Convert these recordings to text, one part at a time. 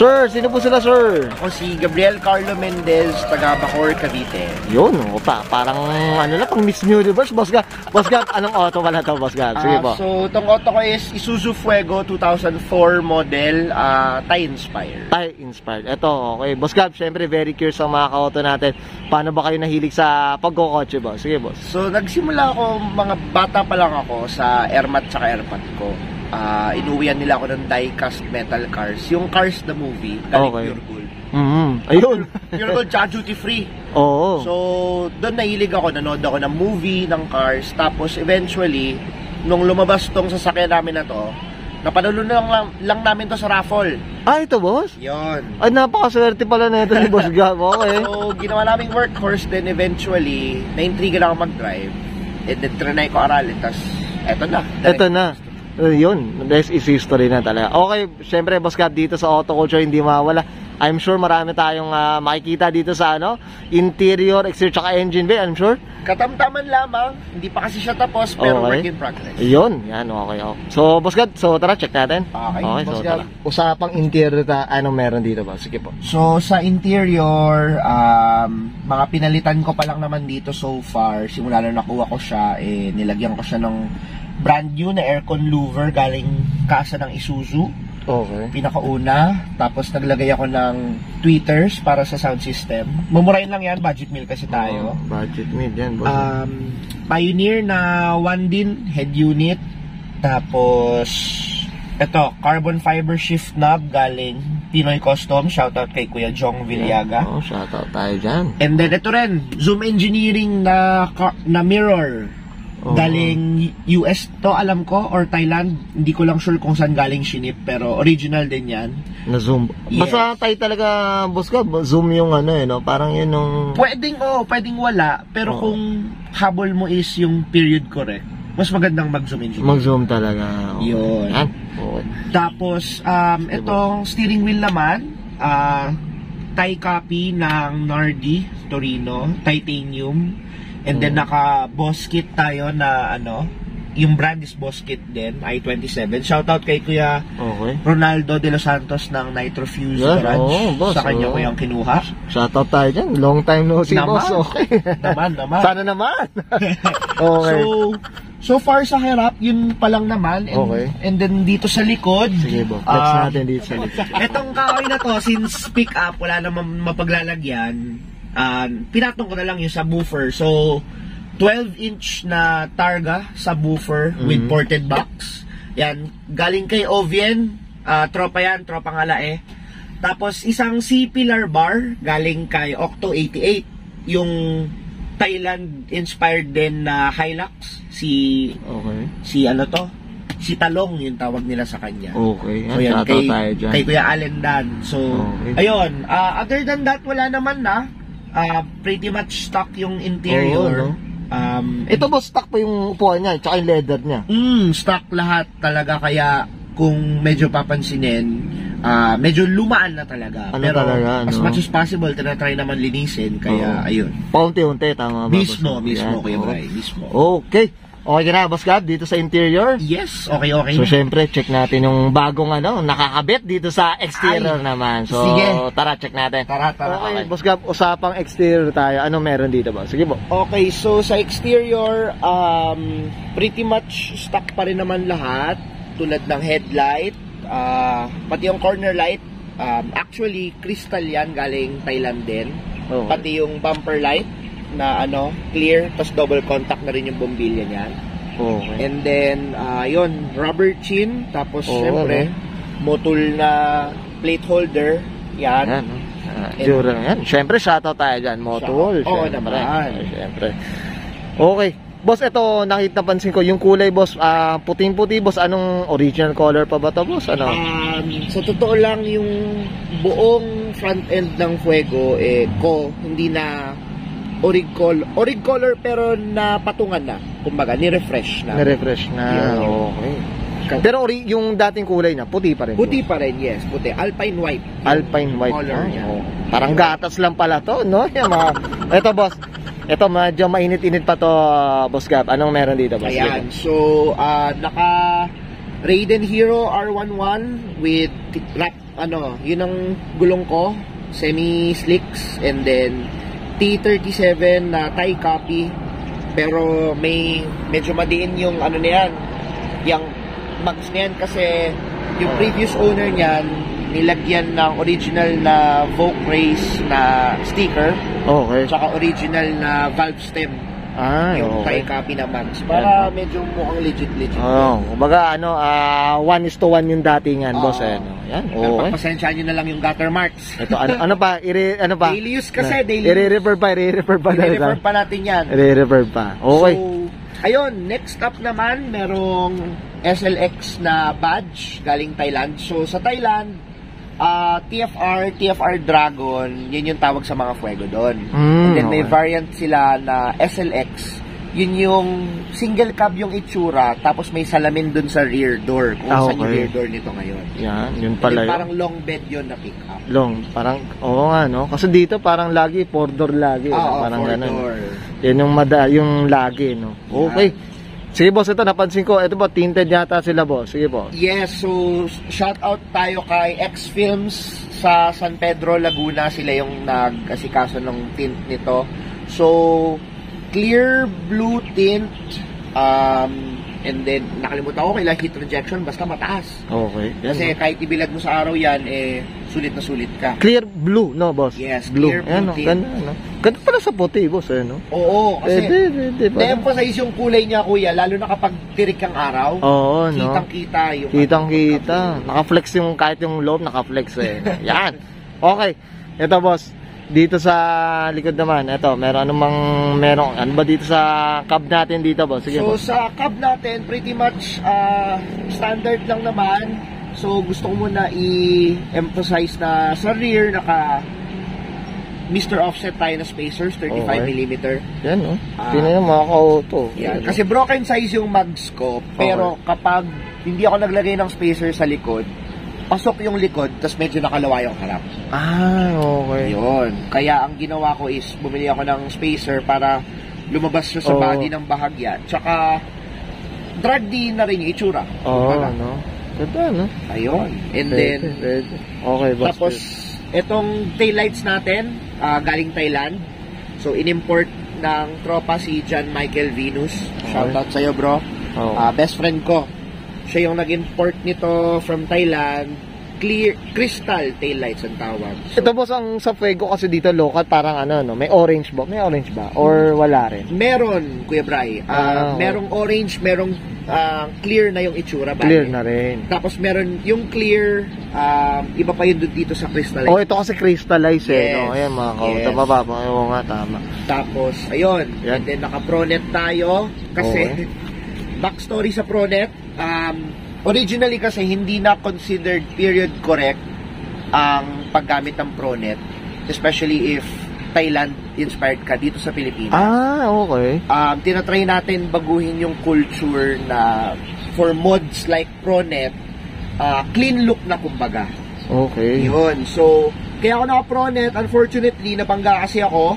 Sir, sino po sila, sir? Ako si Gabriel Carlo Mendez, taga Bacoor, Cavite. Yun, parang ano na, pang Miss Universe, Boss Gab. Boss Gab, anong auto pala to, Boss Gab? Sige po. So, itong auto ko is Isuzu FUEGO 2004 model, Thai-inspired. Thai-inspired. Ito, okay. Boss Gab, syempre, very curious ang mga ka-auto natin. Paano ba kayo nahilig sa pagkokotse, boss? Sige, boss. So, nagsimula ako, mga bata pa lang ako sa airmat tsaka airpad ko. Inuwian nila ako ng die-cast metal cars. Yung Cars the movie, galing Pure Gold. Ayun. Pure Gold tsaka duty free. Oo. So, doon nahilig ako, nanood ako ng movie, ng Cars. Tapos, eventually, nung lumabas tong sasakyan namin na to, napanalo lang namin to sa raffle. Ito, boss? Yon. Ay, napakaswerte pala na ito ni Boss Gab. Okay. So, ginawa naming workhorse, then eventually, na-intriga na ako mag-drive. And then, trinay ko aralin. Tapos, eto na. Eto na. Yun, this is history na talaga. Okay, syempre, Boss Gab, dito sa OtoCulture hindi mawala. I'm sure marami tayong makikita dito sa interior, exterior, tsaka engine bay, I'm sure. Katamtaman lamang, hindi pa kasi siya tapos, pero work in progress. Yun, yan, okay. So, Boss Gab, so tara, check natin. Okay, so tara. Usapang interior, anong meron dito ba? Sige po. So, sa interior, mga pinalitan ko pa lang naman dito so far. Simula na nakuha ko siya, nilagyan ko siya ng brand new na aircon louver galing kasa ng Isuzu. Okay. Pinakauna. Tapos naglagay ako ng tweeters para sa sound system. Mumurahin lang yan. Budget meal kasi tayo. Budget meal yan. Pioneer na 1 din head unit. Tapos ito, carbon fiber shift knob galing Pinoy Custom. Shoutout kay Kuya Jong Villaga. Shoutout tayo dyan. And then ito rin, Zoom Engineering na mirror. Galing US to, alam ko, or Thailand. Hindi ko lang sure kung saan galing shinip, pero original din yan. Na zoom. Yes. Basta tayo talaga, Boss Gab, zoom yung no? Parang yun yung... Pwedeng wala, pero kung habol mo is yung period correct, mas magandang mag-zoom engineering. Mag-zoom talaga. Okay. Yun. Okay. Tapos, itong steering wheel naman, Thai copy ng Nardi Torino, titanium. And then naka-boss kit tayo na yung brand is boss kit din, I-27. Shoutout kay Kuya Ronaldo de los Santos ng Nitro Fuse Garage. Sa kanya ko yung kinuha. Shoutout tayo dyan. Long time no see, boss. Okay. Naman. Sana naman. Okay. So far sa harap, yun pa lang naman. And then dito sa likod. Sige, boss. Let's natin dito sa likod. Itong kahoy na to, since pick up, wala namang mapaglalagyan. Pinatong ko na lang yung subwoofer. So 12-inch na Targa subwoofer with ported box. Yan, galing kay Ovien, tropa yan, tropa nga lae. Tapos isang C-pillar bar galing kay Octo 88, yung Thailand inspired din na Hilux. Si Talong yung tawag nila sa kanya. Okay. So yan, kay Kuya Allen Dan. So ayun, other than that, wala naman na. Pretty much stock yung interior. Ito ba stock pa yung upuan niya, tsaka yung leather niya? Stock lahat talaga, kaya kung medyo papansinin, medyo lumaan na talaga. Pero talaga, as much as possible, tinatry naman linisin, kaya ayun. Paunti-unti, tama ba? Mismo, Kuya Bryan, mismo. Okay. Okay na, Boss Gab, dito sa interior? Yes, okay. So, syempre, check natin yung bagong nakakabit dito sa exterior naman. So, sige. Tara, check natin. Tara. Okay, Boss Gab, usapang exterior tayo. Ano meron dito ba? Sige po. Okay, so sa exterior, pretty much stock pa rin naman lahat. Tulad ng headlight, pati yung corner light. Actually, crystal yan, galing Thailand din. Pati yung bumper light na clear, tapos double contact na rin yung bombilya niyan. And then yun, rubber chin, tapos syempre motul na plate holder yan. Yan. Syempre shoutout tayo dyan, motul. Naman. Syempre. Okay, boss, ito nakita pansin ko yung kulay, boss, puting-puti, boss. Anong original color pa ba to, boss? Sa totoo lang, yung buong front end ng Fuego hindi na orig color pero napatungan na. Kumbaga, ni-refresh na. Okay. Pero yung dating kulay na, puti pa rin. Puti pa rin, yes. Puti. Alpine white. Alpine white. Color Parang gatas lang pala to, no? Ito, boss. Ito, medyo mainit-init pa to, Boss Gab. Anong meron dito, boss? Ayan. So, Raiden Hero R11 with wrap, yun ang gulong ko, semi-slicks, and then T37 na Thai copy, pero medyo madiin yung na yan, yung mags na yan, kasi yung previous owner niyan, nilagyan ng original na Vogue Race na sticker, Okay. tsaka original na valve stem. Yung okay. Thai copy na mags, para medyo mukhang legit. Kumbaga 1:1 yung datingan, boss. Yan. Pero pagpasensyaan nyo na lang yung gutter marks. Ito, ano pa? Daily use kasi, daily use. I-refer pa natin yan. I-refer pa. Okay. So, ayun, next up naman, merong SLX na badge galing Thailand. So, sa Thailand, TFR Dragon, yun yung tawag sa mga Fuego doon. And then may variant sila na SLX. Yun yung single cab yung itsura, tapos may salamin dun sa rear door, kung saan yung rear door nito ngayon. Yan, yun pala yun. Parang long bed yun na pick up. Parang, nga, no? Kasi dito parang lagi, 4-door lagi. Parang 4-door. Yan yung lagi, no? Okay. Sige, boss, ito napansin ko. Ito ba, tinted yata sila, boss? Sige, boss. Yes, so shout out tayo kay X Films sa San Pedro, Laguna. Sila yung nag-asikaso ng tint nito. So, clear blue tint, and then nakalimutan ko kailan heat rejection, basta mataas. Okay. Kasi kahit ibilad mo sa araw yan, sulit na sulit ka. Clear blue, no, boss? Yes, clear blue tint. Ganda pala sa puti, boss, no? Oo, kasi na-emphasize yung kulay niya, kuya, lalo na kapag tirik ang araw. Oo, no? Kitang-kita yung Kitang-kita. Naka-flex yung, kahit yung loob, naka-flex Yan. Okay. Ito, boss. Dito sa likod naman, ito, ano ba dito sa cab natin dito, boss? Sige, so, boss. sa cab natin, pretty much standard lang naman. So, gusto ko muna i-emphasize na sa rear, Mr. Offset tayo na spacers, 35mm. Yan, no? Tingnan yung mga ka-auto. Yan. Kasi broken size yung mags ko, pero kapag hindi ako naglagay ng spacer sa likod, pasok yung likod, tapos medyo nakalawa yung harap. Okay. Yun. Kaya ang ginawa ko is, bumili ako ng spacer para lumabas siya sa body ng bahagya. Tsaka, drag din na rin yung itsura. No? Ganda, no? Ayun. And then, okay, boss. Tapos, itong taillights natin, galing Thailand. So, inimport ng tropa si John Michael Venus. Shoutout sa'yo, bro. Best friend ko. Siya yung nag-import nito from Thailand. Clear, crystal taillights ang tawag. So, ito, boss, ang sa Fuego kasi dito local, parang may orange ba? May orange ba? Or wala rin? Meron, Kuya Bry. Merong orange, merong clear na yung itsura. Clear na rin. Tapos meron yung clear, iba pa yun dito sa crystallize. Ito kasi crystallize no? Ayan mga kauta, oo nga, tama. Tapos, ayun. And then naka-pronet tayo. Kasi, backstory sa pronet, originally kasi hindi na considered period correct ang paggamit ng pronet, especially if Thailand inspired ka dito sa Pilipinas. Okay. Tinatry natin baguhin yung culture na for mods like pronet, clean look na kumbaga. Okay. Yun. So, kaya ako naka-pronet, unfortunately, nabangga kasi ako.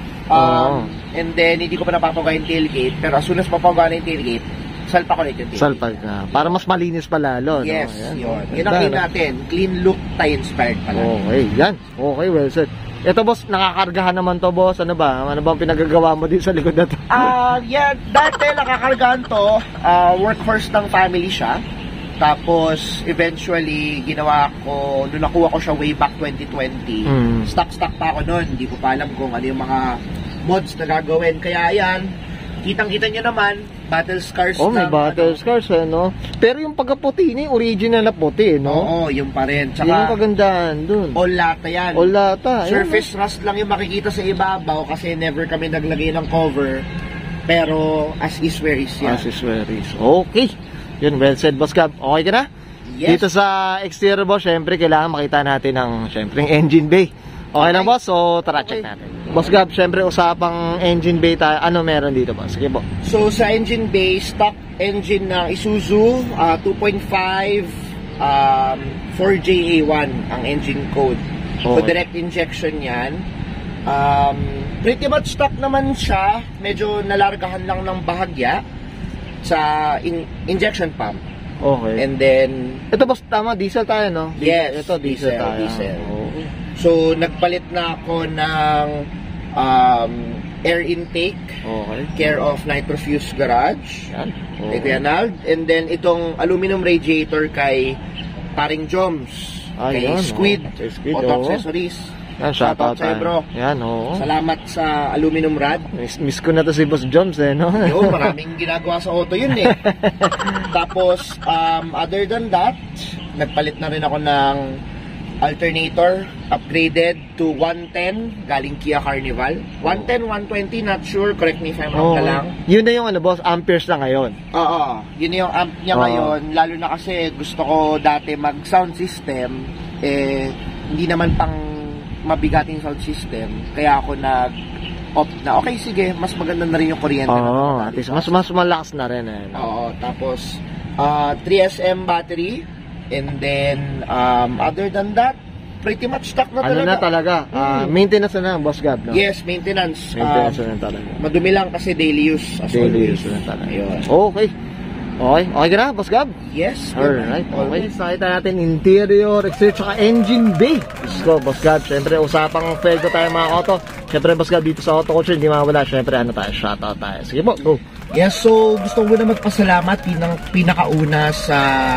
And then, hindi ko pa napapagawa yung tailgate. Pero as soon as mapagawa na yung tailgate, salpa ko na yung tailgate. Salpa na. Para mas malinis pa lalo. Yes, no? yun. Yun ang clean natin. Clean look, Thai-inspired pala. Okay, yan. Okay, well said. Ito, boss, nakakargahan naman to, boss. Ano ba? Ano ba ang pinagagawa mo din sa likod na to? Dati nakakargahan to. Workhorse ng family siya. Tapos, eventually, ginawa ko, nung nakuha ko siya way back 2020, stock pa ako noon. Hindi ko pa alam kung ano yung mga mods na gagawin. Kaya yan, kitang-kita nyo naman, battle scars. May battle scars, no? Pero yung pagkaputi niya, original na puti, no? Oo, yung pa rin. Tsaka, yung kagandahan dun. All lata yan. All lata. Surface rust lang yung makikita sa ibabaw kasi never kami naglagay ng cover. Pero, as is where is yan. As is where is. Okay. Yun, well said, Boss Gab. Okay ka na? Yes. Dito sa exterior, boss, syempre, kailangan makita natin ang, syempre, engine bay. Okay na, boss? So, tara, check natin. Boss Gab, syempre, usapang engine bay tayo. Ano meron dito, boss? Sige po. So, sa engine bay, stock engine ng Isuzu, 2.5, 4JA1 ang engine code. So, direct injection yan. Pretty much stock naman siya. Medyo nalargahan lang ng bahagya sa injection pump. Okay. And then, ito boss, tama, diesel tayo, no? yes, Ito, diesel tayo. diesel. Okay. So, nagpalit na ako ng air intake, Okay. care of Nitrofuse Garage, Yan. kay Kuya Nald. And then, itong aluminum radiator kay Paring Joms, kay Ayun, Squid, kay Squid, Auto oo. Accessories. Yan, Shoutout shoutout sa'yo, bro. Yan, oo. Salamat sa aluminum rod. Miss ko na to si Boss Joms, eh, no? Yo, maraming ginagawa sa auto yun eh. Tapos, other than that, nagpalit na rin ako ng alternator, upgraded to 110, galing Kia Carnival. 110, 120, not sure, correct me if I'm wrong na lang. Yun na yung ano, boss, amperes na ngayon. Oo, yun na yung amp niya ngayon, lalo na kasi gusto ko dati mag-sound system, hindi naman pang mabigating sound system, kaya ako nag-opt na, okay, sige, mas maganda na rin yung kuryente. Oo, at least mas malakas na rin, eh. Oo, tapos 3SM battery, and then other than that, pretty much stock na talaga. Ano na talaga? Maintenance na, Boss Gab, no? Yes, maintenance. Maintenance na talaga. Madumi lang kasi daily use as Daily always. use na talaga. Ayun. Okay. Okay ka na, Boss Gab? Yes. Alright, okay. Nakita natin interior, exterior, tsaka engine bay. Gusto, Boss Gab, syempre, usapang FUEGO tayo mga auto. Syempre, Boss Gab, dito sa OtoCulture, hindi mawala. Syempre, ano tayo, shoutout tayo. Sige po, go. Yes, so gusto ko na magpasalamat pinakauna sa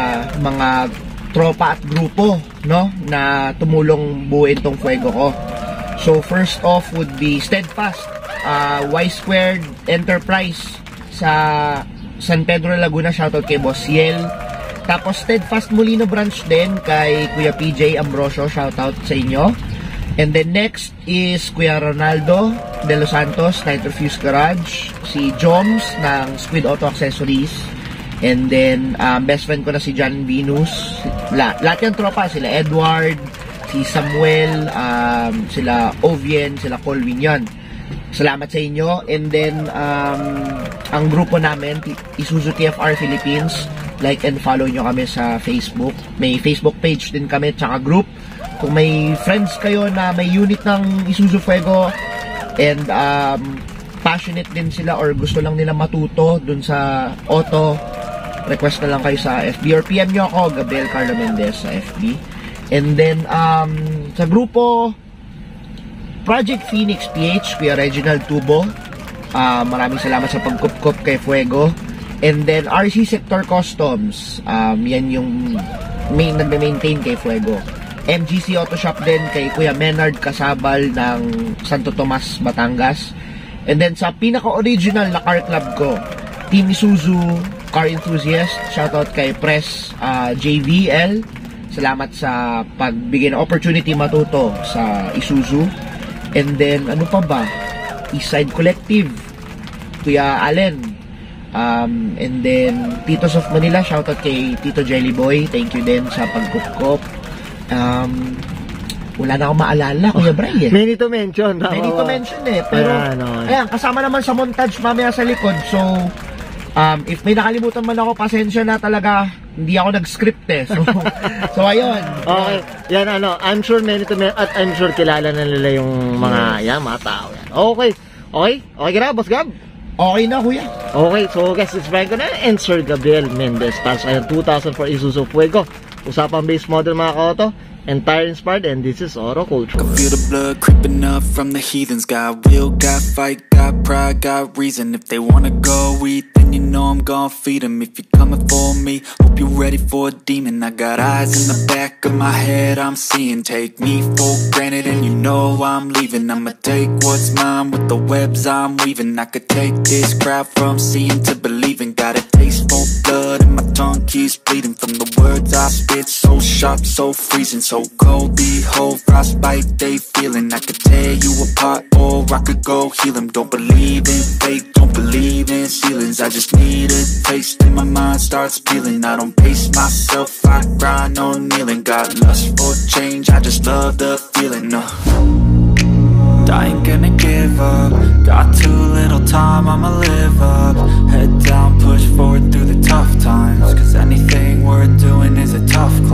mga tropa at grupo, no, na tumulong buuin tong FUEGO ko. So first off would be Steadfast, Y Squared Enterprise sa San Pedro, Laguna, shoutout kay Boss Yel. Tapos Steadfast Molino branch din kay Kuya PJ Ambrosio, shoutout sa inyo. And then next is Kuya Ronaldo de los Santos, Nitrofuse Garage, si Joms ng Squid Auto Accessories, and then best friend ko na si John Venus. Lahat yung tropa, sila Edward, si Samuel, sila Ovien, sila Colwin, yan. Salamat sa inyo. And then ang grupo namin, Isuzu TFR Philippines, like and follow nyo kami sa Facebook. May Facebook page din kami, tsaka group. Kung may friends kayo na may unit ng Isuzu FUEGO and passionate din sila or gusto lang nila matuto dun sa auto, request na lang kayo sa FB or PM nyo ako, Gabriel Carlo Mendez sa FB. And then sa grupo Project Phoenix PH, Kuya Reginald Tubo, maraming salamat sa pagkup-kup kay FUEGO. And then RC Sector Customs, yan yung nagme-maintain kay FUEGO. MGC Auto Shop din kay Kuya Menard Casabal ng Santo Tomas, Batangas. And then sa pinaka-original na car club ko, Team Isuzu Car Enthusiast, shoutout kay Press JVL. Salamat sa pagbigay ng opportunity matuto sa Isuzu. And then, ano pa ba? Eastside Collective, Kuya Allen. And then, Titos of Manila, shoutout kay Tito Jellyboy. Thank you din sa pagkupkop. Wala na akong maalala, Kuya Bryan. Many to mention. Many to mention eh. Pero, ayan, kasama naman sa montage mamaya sa likod. So, if may nakalimutan man ako, pasensya na talaga. Hindi ako nag-script eh. So ayun. Okay. Yan I'm sure many to mention at I'm sure kilala na nila yung mga, mga tao. Yan. Okay. Okay ka na, Boss Gab? Okay na, Kuya. Okay, so guys, it's Bryan Cunanan and Sir Gabriel Mendez. Tapos ayun, 2004 Isuzu FUEGO. Usapang base model mga ka-auto. And tire inspired, and this is OtoCulture. I feel the blood creeping up from the heathens. Got will, got fight, got pride, got reason. If they wanna go eat, then you know I'm gon' feed them. If you're coming for me, hope you're ready for a demon. I got eyes in the back of my head, I'm seeing. Take me for granted and you know I'm leaving. I'ma take what's mine with the webs I'm weaving. I could take this crowd from seeing to believing. Got a taste for blood and my tongue keeps bleeding. From the words I spit, so sharp, so freezing, so cold, behold, frostbite they feeling. I could tear you apart or I could go heal them. Don't believe in fate, don't believe in ceilings. I just need a taste and my mind starts peeling. I don't pace myself, I grind on kneeling. Got lust for change, I just love the feeling. I ain't gonna give up. Got too little time, I'ma live up. Head down, push forward through the tough times. Cause anything worth doing is a tough climb.